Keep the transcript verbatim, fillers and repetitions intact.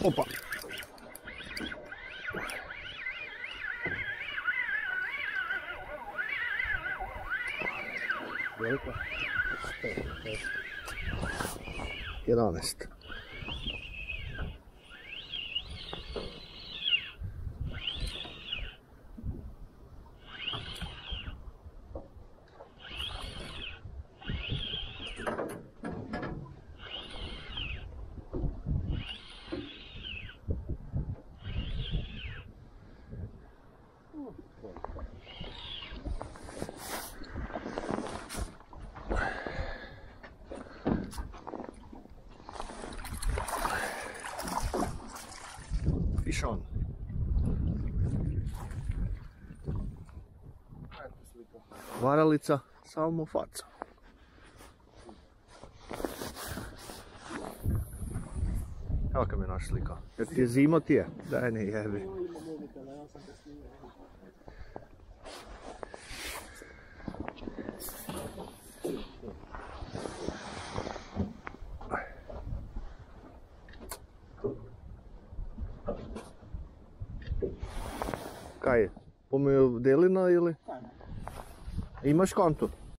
Opa. Velika. jedanaest. Fish on. Varalica, samo faca. Kakva mi je naša slika? Jer ti je zima ti je? Daj ne jebi. Kaj je? Pomiju delina ili? Imaš kantu?